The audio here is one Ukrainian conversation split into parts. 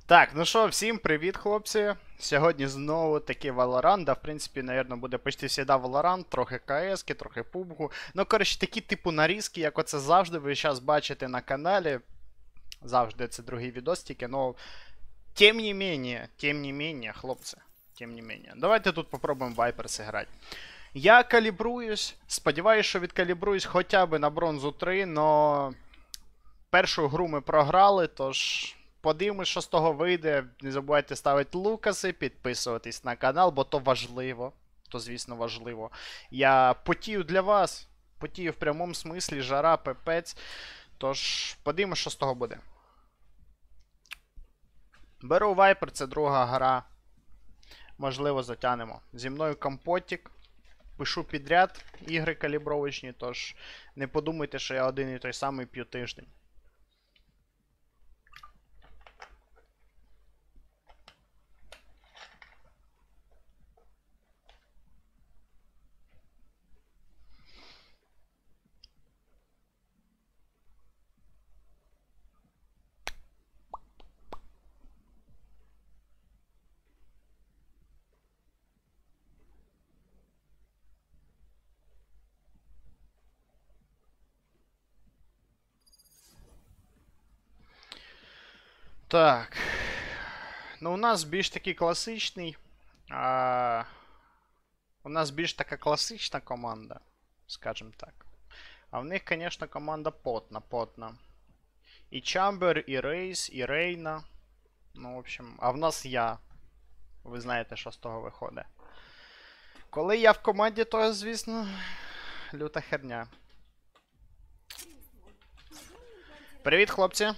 Так, ну що, всім привіт, хлопці. Сьогодні знову таки Valorant, да, в принципі, наверное, буде почти всегда Valorant, трохи КС, трохи PUBG. Ну, коротше, такі типу нарізки, як оце завжди, ви зараз бачите на каналі. Завжди це другий відос тільки, но тем не менее, хлопці, тем не менее. Давайте тут попробуємо Viper зіграти. Я калібруюсь, сподіваюсь, що відкалібруюсь хоча б на бронзу 3, но першу гру ми програли, тож подивимось, що з того вийде. Не забувайте ставити лукаси, підписуватись на канал, бо то важливо. То, звісно, важливо. Я потію для вас. Потію в прямому смислі, жара, пепець. Тож, подивимось, що з того буде. Беру Viper, це друга гра. Можливо, затянемо. Зі мною компотик. Пишу підряд ігри калібровочні, тож не подумайте, що я один і той самий п'ю тиждень. Так. Ну, у нас більш такий класичний. У нас більш така класична команда, скажімо так. А в них, звісно, команда потна. І Чамбер, і Рейс, і Рейна. Ну, в общем, а в нас я. Ви знаєте, що з того виходить. Коли я в команді, то, звісно, люта херня. Привіт, хлопці.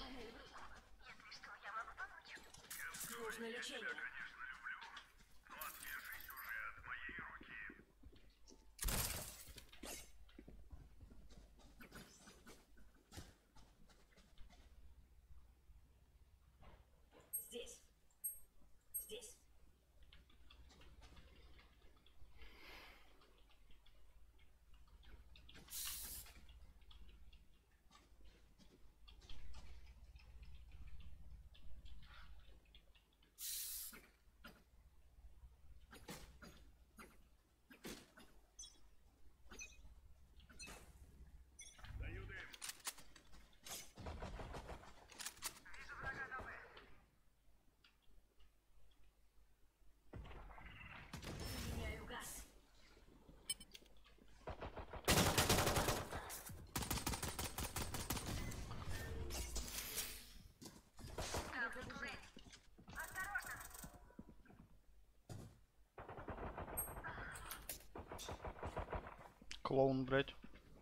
Клоун, блядь.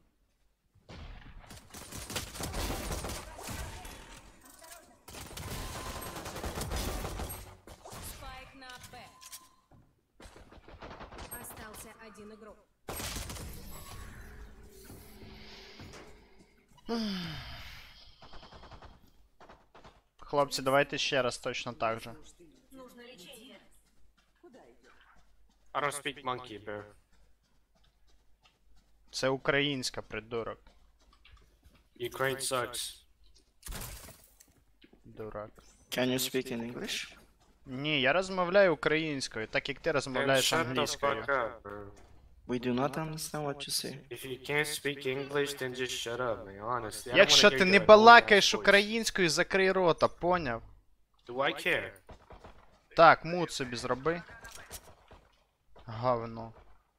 Спайк на Б. Остался один игрок. Хлопці, давайте ще раз точно так же. Нужно лечение. I don't speak monkey, bro. Це українська, придурок. Ukraine sucks. Дурак. Can you speak in English? Ні, я розмовляю українською, так як ти Then розмовляєш shut the англійською. fuck up, bro. We do not understand what you say. If you can't speak English, then just shut up, man. Honestly, I don't Якщо wanna ти hear не your балакаєш annoying ass voice. українською, закрий рота, поняв? Do I care? Так, мут собі зроби. Говно.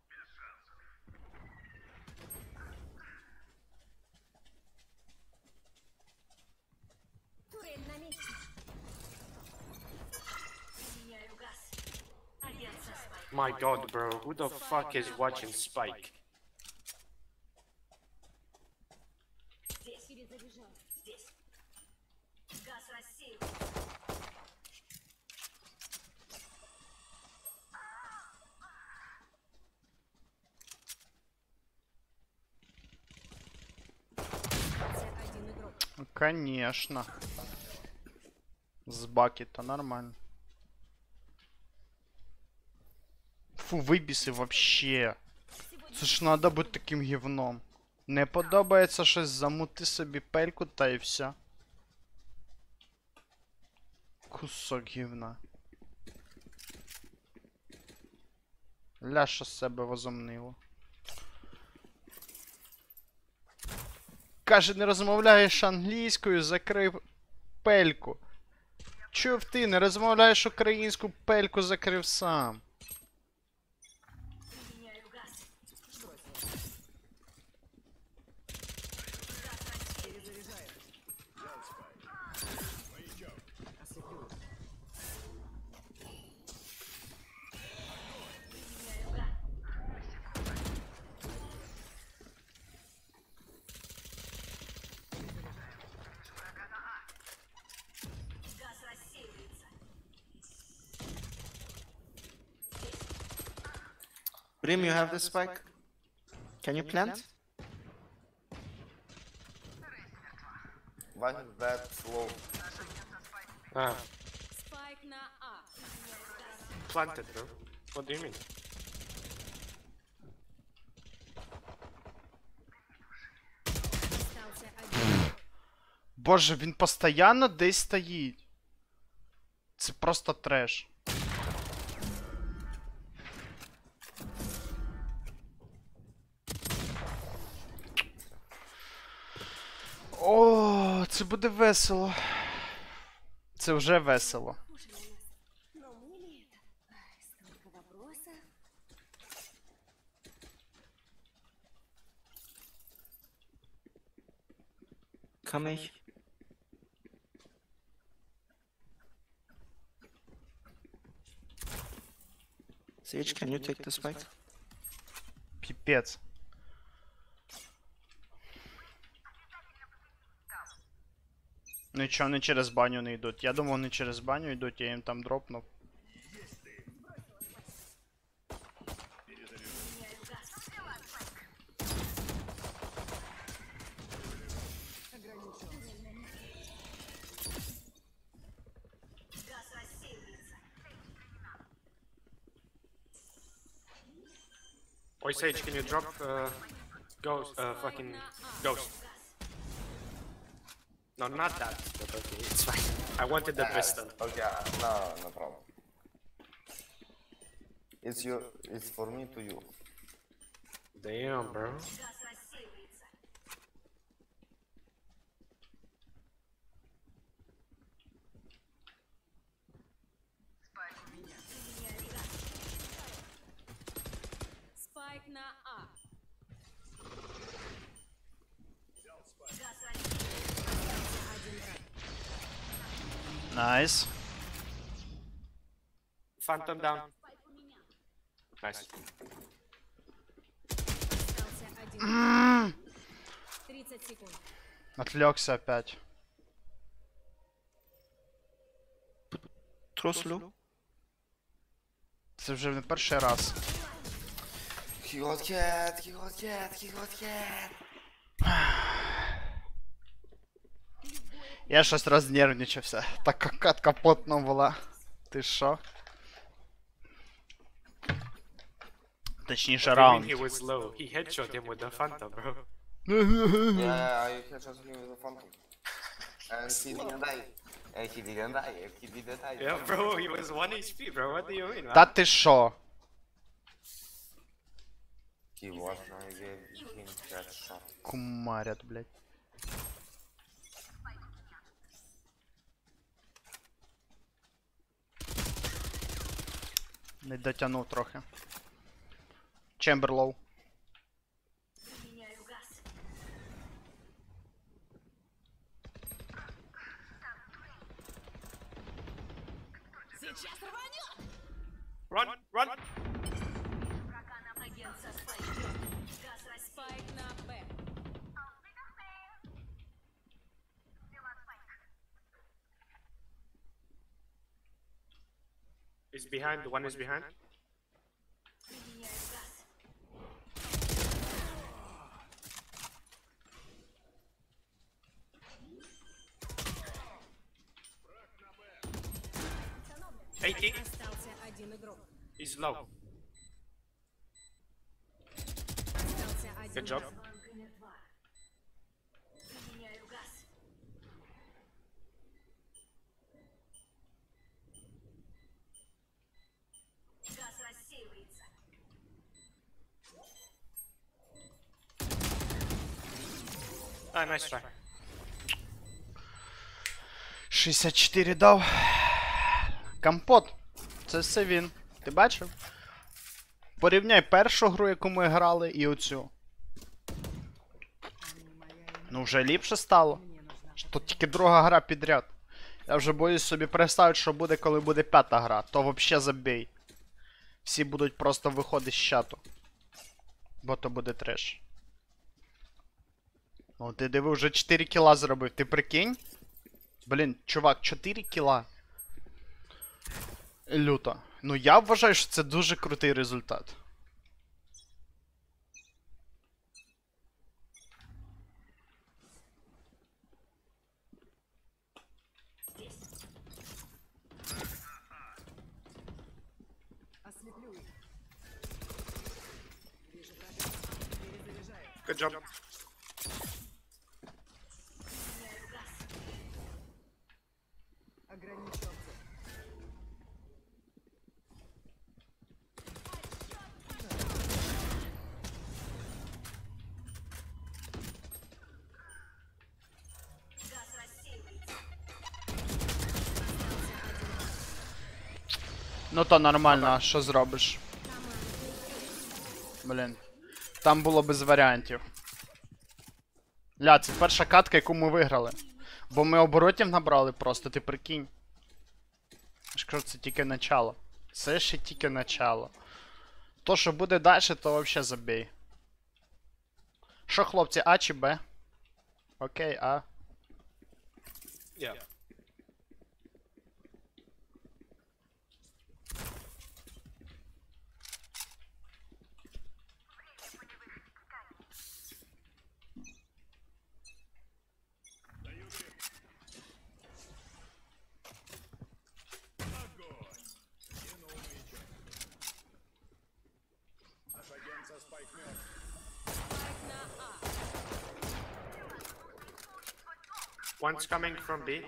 Турель на месте. Применяю газ. Агент со Спайк. My god, bro. Who the fuck is watching Spike? Здесь. Перезаряжаю. Здесь. Газ рассеян. Остался один игрок. Ну, конечно. С баки-то нормально. Фу, вибіси вообще. Це ж надо бути таким гівном. Не подобається щось, замути собі пельку та і все. Кусок гівна. Ляша з себе возомнило. Каже, не розмовляєш англійською, закрив пельку. Чув ти, не розмовляєш українську, пельку закрив сам. Применяю газ. Газ рассеивается. Brim, you have the spike? Can you plant? Why is that slow? Ah, Спайк на А. planted, bro. What do you mean? Остался один. Боже, він постійно десь стоїть. Це просто треш. О, це буде весело. Це вже весело. Но мы ли это? Ай, столько вопросов. Come here. Sage, can you take the spike? Піпець. Ну і чого вони через баню не йдуть? Я думав, вони через баню йдуть, я їм там дропнув. Газ рассеивается. Oi, Sage, can you drop ghost, fucking ghost? No, not that, but okay, it's fine. I wanted the pistol. Okay, no problem. It's for me to you. Damn, bro. Газ рассеивается. Спайк на А. Газ рассеивается. Найс. Phantom down. Nice. Остался один. 30 секунд. Отвлекся опять. Throw slow. Це вже не перший раз. He got cat. Я щось рознервничався. Така катка потна була. Ти що? Точніше, What do you mean раунд. he was low? He headshot him with the Phantom, bro. Yeah, I headshot him with a phantom. And he didn't die. He didn't die. Yeah, bro, he was 1 HP, bro. What do you mean, man? Та ти що? He was not gave him headshot. Кумарят, блядь. Не дотягнув трохи. Чемберлоу. Применяю газ. Сейчас рванет! Run, run! Агент со спайком. Газ спайк на Б. He's behind, one is behind. Применяю газ. Eighty. Остался один игрок. He's low. Остался один Good job. игрок. Банка мертва. Применяю газ. Nice try. 64 дав. Компот. Це все він. Ти бачив? Порівняй першу гру, яку ми грали, і оцю. Ну вже ліпше стало. Тут тільки друга гра підряд. Я вже боюсь собі представити, що буде, коли буде п'ята гра. То вообще забій. Всі будуть просто виходити з чату. Бо то буде треш. Ну ти диви, вже 4 кіла зробив. Ти прикинь? Блін, чувак, 4 кіла. Люто. Ну я вважаю, що це дуже крутий результат. Good job. Ну то нормально, а що зробиш? Блін. Там було без варіантів. Ля, це перша катка, яку ми виграли. Бо ми оборотів набрали просто, ти прикинь. Я ж кажу, це тільки начало. Це ще тільки начало. То, що буде далі, то вообще забій. Що, хлопці, А чи Б? Окей, А. Yeah. One's coming from B.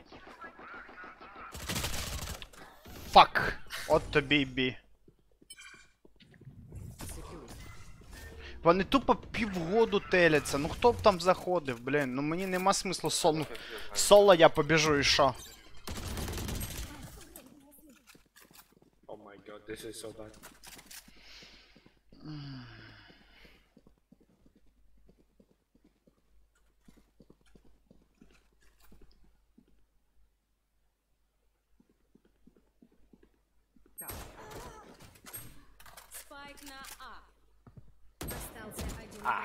Фак! От тобі й бі. Вони тупо півгоду теляться. Ну хто б там заходив, блін. Ну мені нема смислу соло. Соло я побіжу і що? Oh my god, this is so bad. Спайк на А. Остался один. Ah.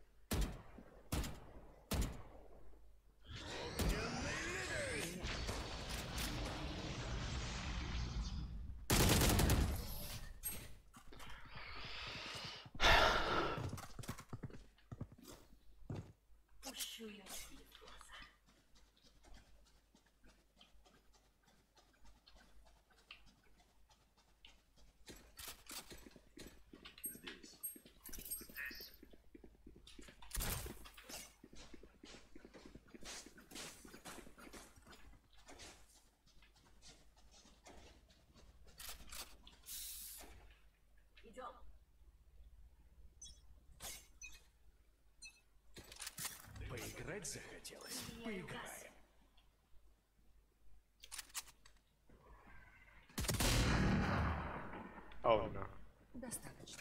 Пущу я тебе в глаза. Идем. Поиграть захотелось? Поиграем. Oh no. Достаточно.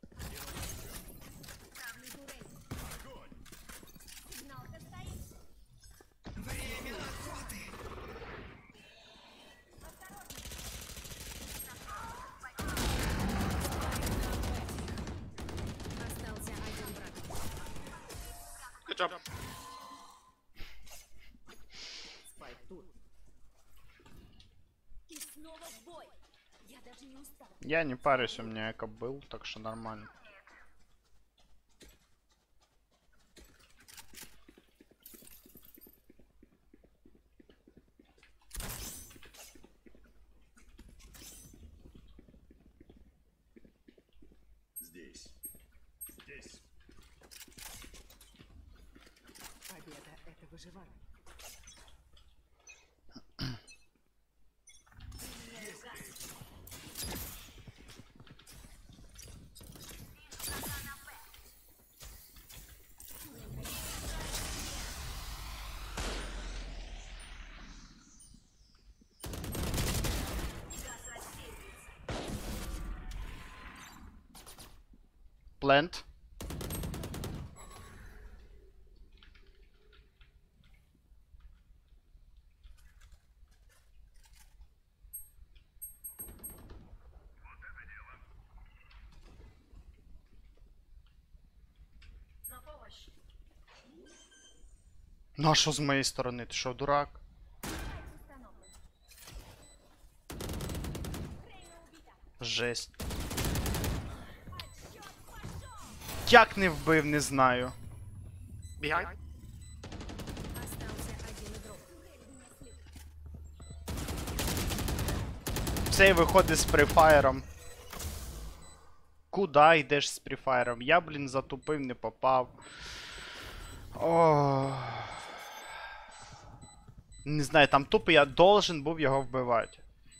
Сигнал-то стоит. Остался один враг. Good job. Спайк тут. И снова в бой. Я даже не устал. Я не парюсь, у меня эко был, так что нормально. Здесь. Здесь. Победа — это выживание. Плент. На помощь. Ну а що з моєї сторони? Ти що, дурак? Установлен. Жесть. Як не вбив, не знаю. Behind. Остался один игрок. Цей виходить з префайром. Куда йдеш з префайром? Я, блін, затупив, не попав. О. Не знаю, там тупо я должен був його вбивати.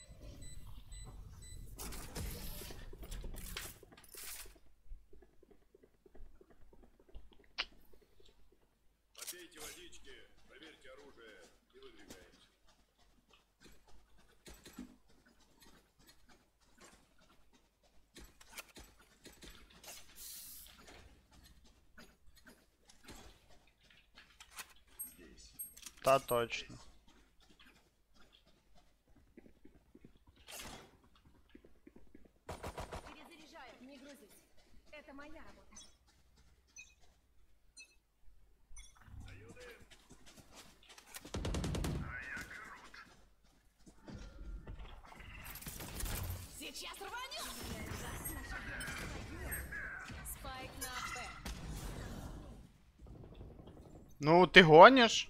Попейте водички, проверьте оружие и выдвигаемся. Здесь. Та точно. Перезаряжаю. Не грузись. Это моя работа. Сейчас рванем! Спайк на Б. Ну, ти гониш?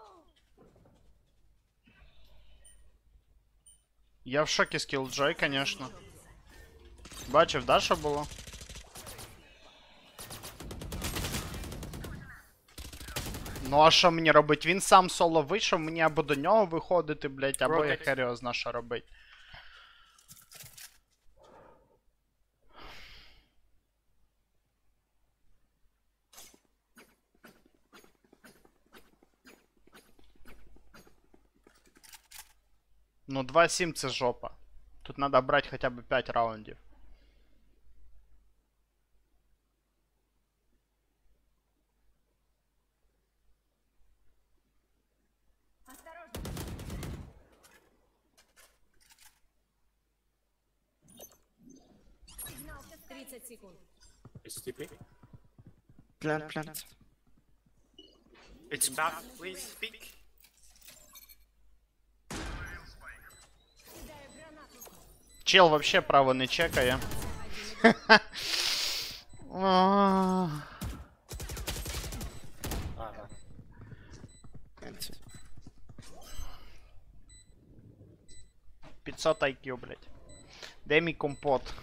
Я в шокі з Killjoy, конечно. Бачив, да, що було? Ну а що мені робить? Він сам соло вийшов, мені або до нього виходити, блять, або я хер його зна, що робить. Ну 2-7 це жопа. Тут треба брати хоча б 5 раундів. Осторожно. 30 секунд. It's TP. Plant, plant. It's back. Please speak. Кидаю гранату. Чел вообще право не чекає. А. Ага. Plant. 500 IQ, блять. Де мій компот?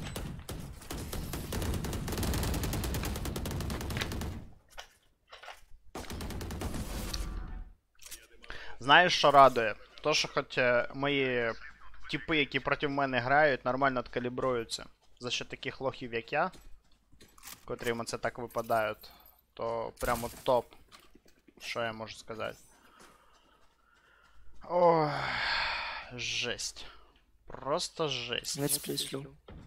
Знаєш, що радує? То, що хоч мої типи, які проти мене грають, нормально откалібруються. За що таких лохів, як я, котрі це так випадають, то прямо топ. Що я можу сказати? Ой, жесть. Просто жесть. Let's play slow.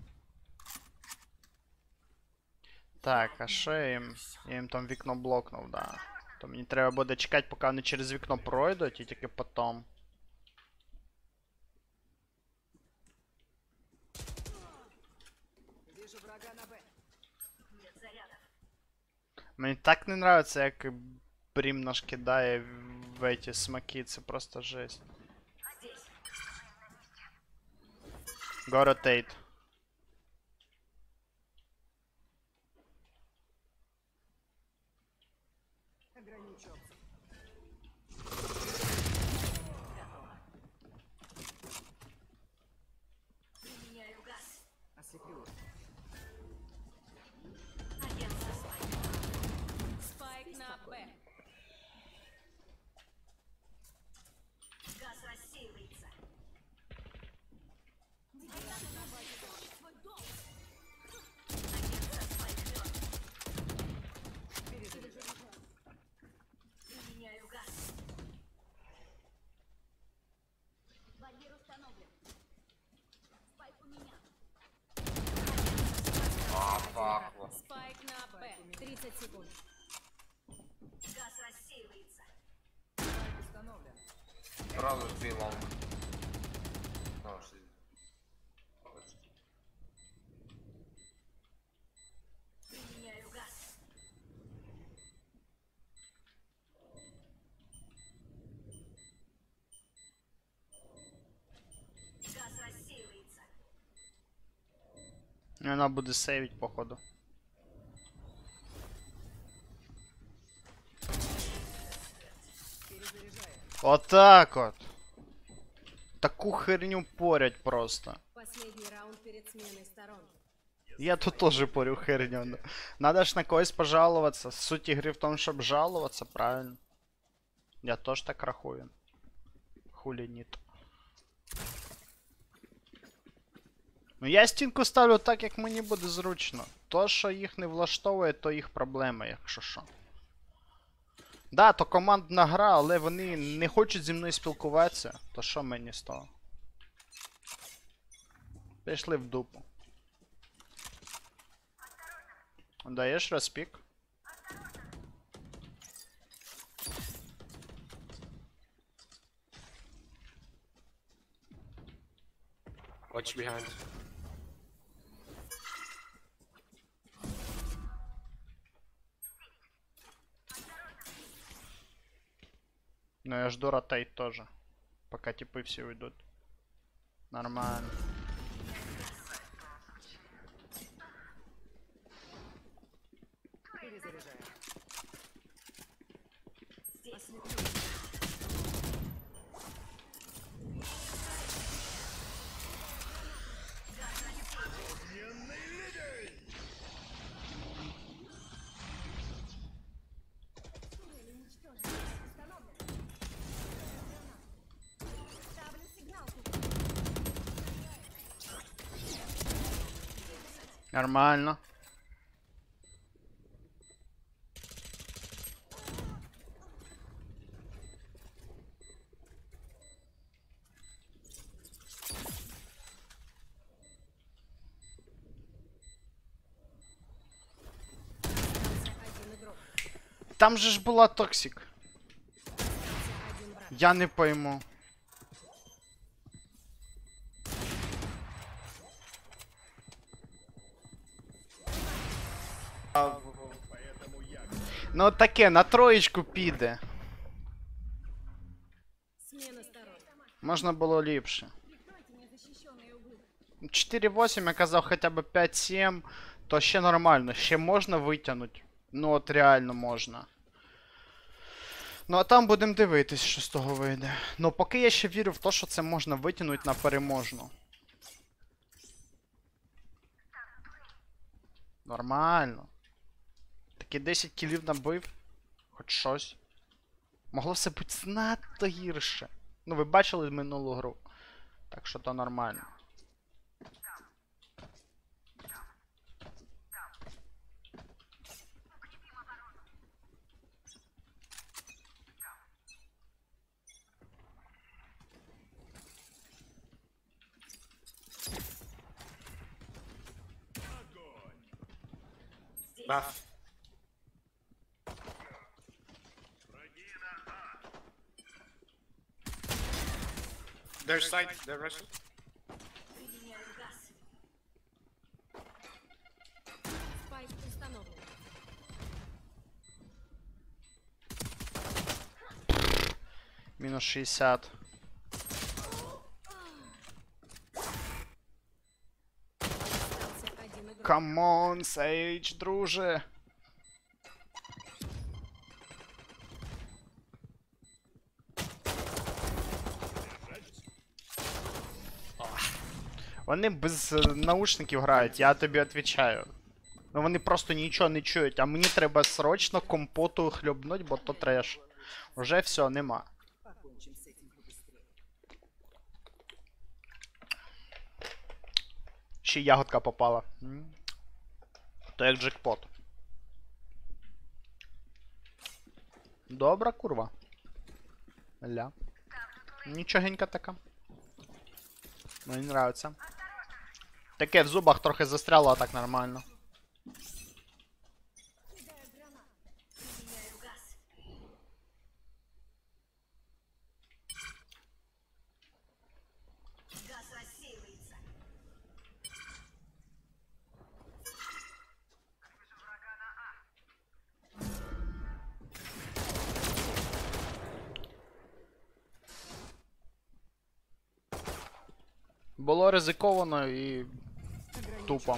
Так, а що я їм? Я їм там вікно блокнув, да. То мені треба буде чекати, поки вони через вікно пройдуть, і тільки потім. Вижу врага на Б. Нет зарядов. Мені так не нравиться, як Брім наш кидає в эти смаки, це просто жесть. Здесь. Go rotate. Ограничен. Применяю газ. Ослеплю. Агент со спайком. Спайк на Б. Газ рассеивается. Свой дом. Агент со спайком. Перезаряжаю. Применяю газ. Барьер установлен. Спайк у меня. Пахло. Спайк на Б. 30 секунд. Газ рассеивается. Сразу три лонг. Ну, что- Применяю газ. Газ рассеивается. І вона буде сейвить, походу. Отак от. Таку херню порять просто. Последний раунд перед сменой сторон. Я тут тоже порю херню. Надо ж на когось пожаловаться. Суть игры в том, чтобы жаловаться, правильно? Я тоже так рахую. Хули нет. Ну я стінку ставлю так, як мені буде зручно. То, що їх не влаштовує, то їх проблема, якщо що. Да, то командна гра, але вони не хочуть зі мною спілкуватися. То що мені з того? Пішли в дупу. Даєш розпік? Watch behind. Ну я жду ротейт тоже. Пока типы все уйдут. Нормально. Перезаряжаю. Нормально. Один игрок. Там же ж була токсик. Один враг. Я не пойму. Ну таке, на троєчку піде. Смена сторон. Можна було ліпше. Прикройте незащищенные углы. 4-8, я казав хоча б 5-7, то ще нормально, ще можна витягнути. Ну от реально можна. Ну а там будемо дивитись, що з того вийде. Ну поки я ще вірю в те, що це можна витягнути на переможну. Нормально. Такі 10 кілів набив. Хоч щось. Могло все бути знато гірше. Ну ви бачили минулу гру. Так що то нормально. Buff. Their side, they're rushing. Применяю газ. Спайк установлен. Мінус 60. Остался один игрок. Камон, Сейдж, друже. Вони без наушників грають, я тобі відповідаю. Ну вони просто нічого не чують, а мені треба срочно компоту хльобнуть, бо то треш. Уже все, нема. Покончим с этим побыстрее. Ще й ягодка попала. То як джекпот. Добра курва. Ля. Нічогенька така. Мені нравиться. Таке в зубах трохи застряло, а так нормально. Применяю газ. Газ рассеивается. Було ризиковано і тупо.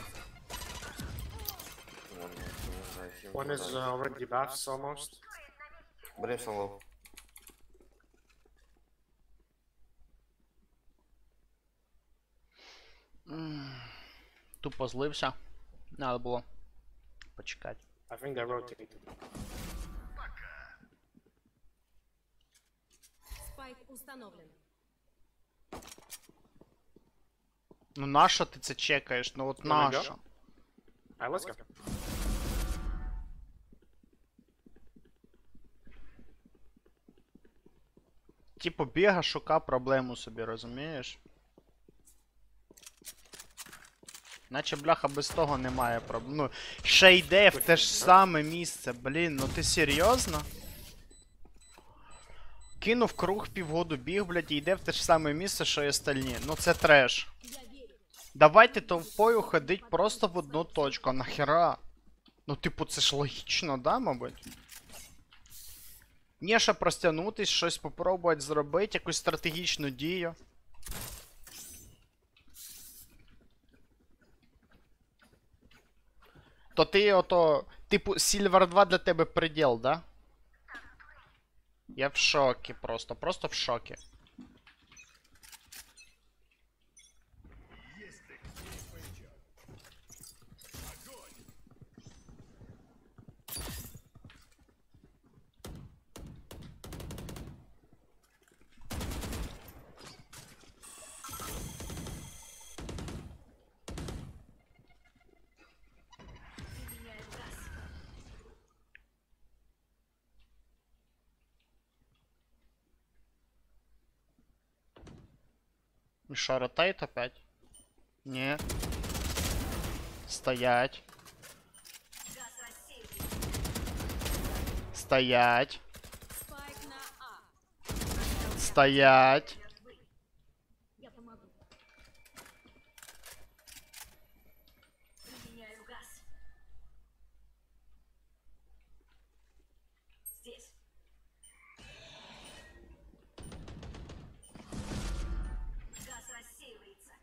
One is already buffs almost. Brimstone low. Тупо злився. Надо було почекати. I think they rotated. Спайк установлен. Ну нащо ти це чекаєш? Ну от Ну, не нащо? Alright, let's go. Типу біга, шука проблему собі, розумієш? Наче бляха без того немає проблем. Ну, ще йде в те ж саме місце, блін, ну ти серйозно? Кинув круг півгоду біг, блядь, і йде в те ж саме місце, що і остальні. Ну це треш. Давайте толпою ходить просто в одну точку, а нахера? Ну, типу, це ж логічно, да, мабуть? Ні, щоб простягнутись, щось попробувати зробити, якусь стратегічну дію. То ти ото, типу, Silver 2 для тебе приділ, да? Я в шокі просто в шокі. Применяю газ. Миша, ротейт опять? Не. Стоять. Газ рассеивается. Стоять. Спайк на А. Стоять. Мертвы. Я помогу. Применяю газ. Здесь. Газ рассеивается.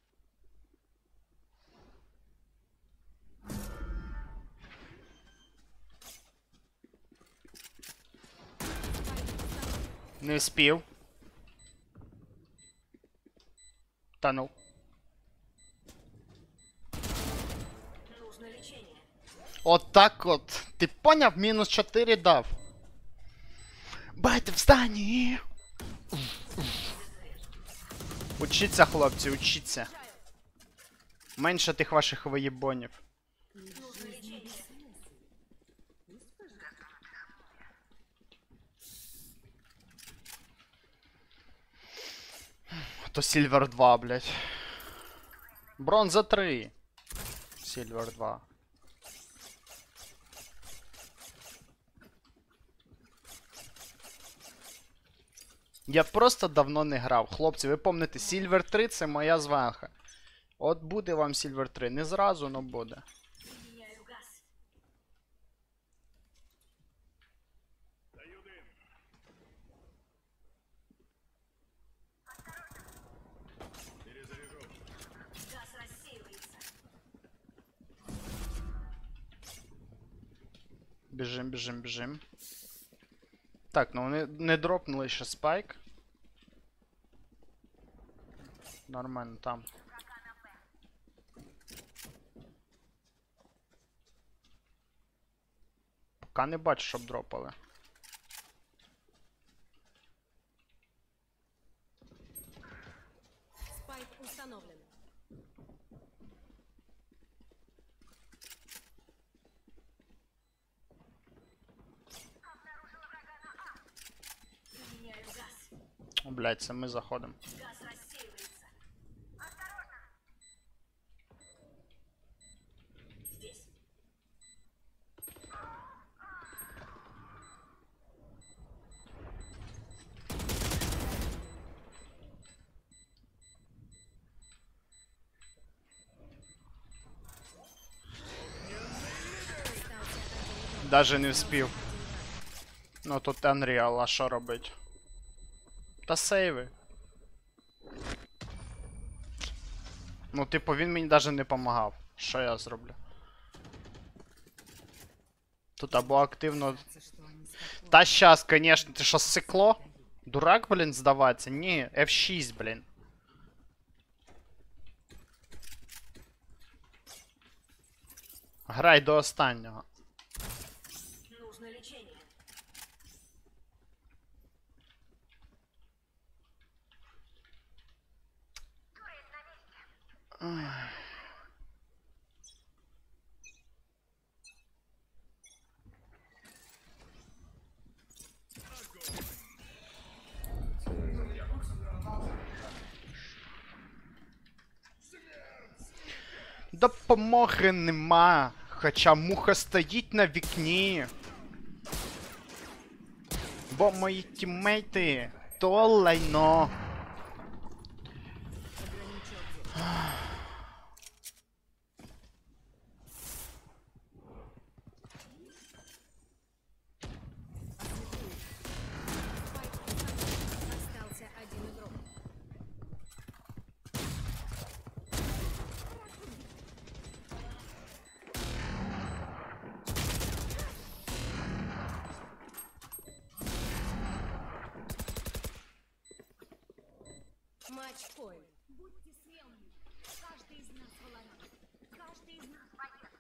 Не спів. Танув. Нужно лечение. От так от. Ти поняв? Мінус 4 дав. Байте, встані! Учіться, хлопці, учіться. Менше тих ваших виєбонів. Нужно лечение. То Сільвер 2, блядь. Бронза 3. Сільвер 2. Я просто давно не грав. Хлопці, ви пам'ятаєте, Сільвер 3 це моя званха. От буде вам Сільвер 3. Не зразу, но буде. Применяю газ. Даю дым. Перезаряжу. Газ рассеивается. Біжим, біжим, біжим. Так, ну вони не дропнули ще спайк. Нормально там. Поки не бачу, щоб дропали. Спайк установлен. Применяю газ. О, блядь, це ми заходимо. Газ рассеивается. Здесь. Даже не вспів. Ну тут Unreal, а що робить? Та сейви. Ну, типу, він мені даже не помагав. Що я зроблю? Тут або активно. Та щас, конечно, ти що, сикло? Дурак, блін, здаватися? Ні, F6, блін. Грай до останнього. Нужно лечение. Допомоги нема, хоча муха стоїть на вікні. Бо мої тіммейти то лайно. Остался один игрок. Матч-пойнт. Будьте смелыми. Каждый из нас волонтер. Каждый из нас боец.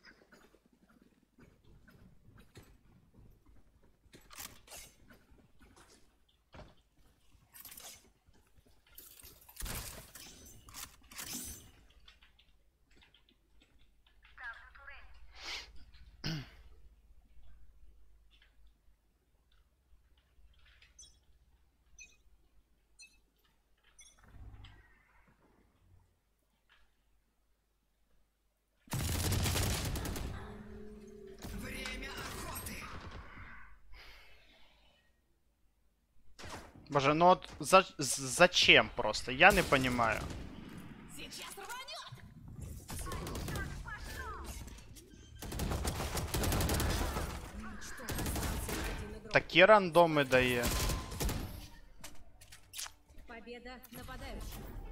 Боже, ну от зачем просто? Я не понимаю. Сейчас рванет! Что, остался один игрок. Такі рандоми дає. Победа нападающих.